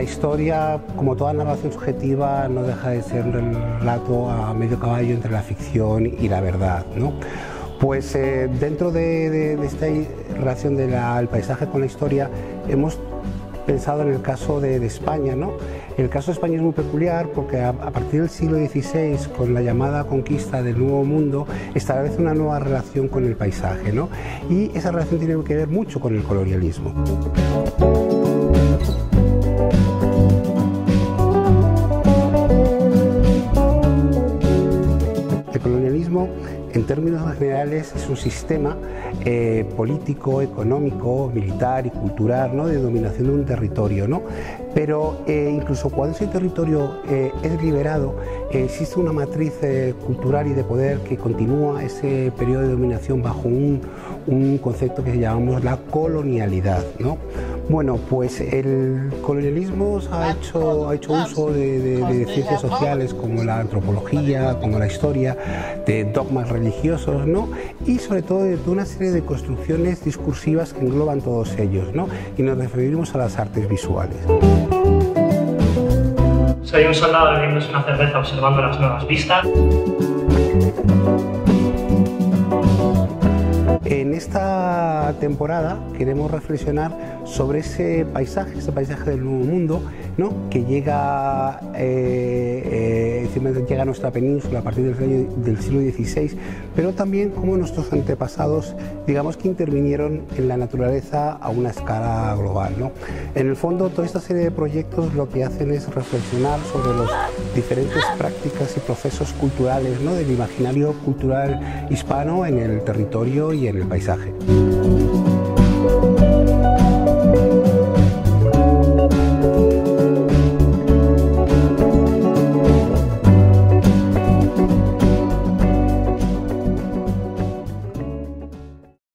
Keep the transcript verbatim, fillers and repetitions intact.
historia, como toda narración subjetiva, no deja de ser un relato a medio caballo entre la ficción y la verdad, ¿no? Pues eh, dentro de, de, de esta relación del paisaje con la historia hemos pensado en el caso de, de España, ¿no? El caso de España es muy peculiar porque a, a partir del siglo dieciséis, con la llamada conquista del Nuevo Mundo, establece una nueva relación con el paisaje, ¿no? Y esa relación tiene que ver mucho con el colonialismo. El colonialismo, en términos generales, es un sistema eh, político, económico, militar y cultural, ¿no?, de dominación de un territorio, ¿no? Pero eh, incluso cuando ese territorio eh, es liberado, eh, existe una matriz eh, cultural y de poder que continúa ese periodo de dominación bajo un, un concepto que llamamos la colonialidad, ¿no? Bueno, pues el colonialismo ha hecho, ha hecho uso de, de, de ciencias sociales como la antropología, como la historia, de dogmas religiosos, ¿no? Y sobre todo de una serie de construcciones discursivas que engloban todos ellos, ¿no? Y nos referimos a las artes visuales. Soy un soldado bebiéndose una cerveza observando las nuevas vistas. En esta temporada queremos reflexionar sobre ese paisaje, ese paisaje del Nuevo Mundo, ¿no?, que llega, eh, eh, llega a nuestra península a partir del, del siglo dieciséis, pero también cómo nuestros antepasados, digamos, que intervinieron en la naturaleza a una escala global, ¿no? En el fondo, toda esta serie de proyectos lo que hacen es reflexionar sobre las diferentes prácticas y procesos culturales, ¿no?, del imaginario cultural hispano en el territorio y en el paisaje.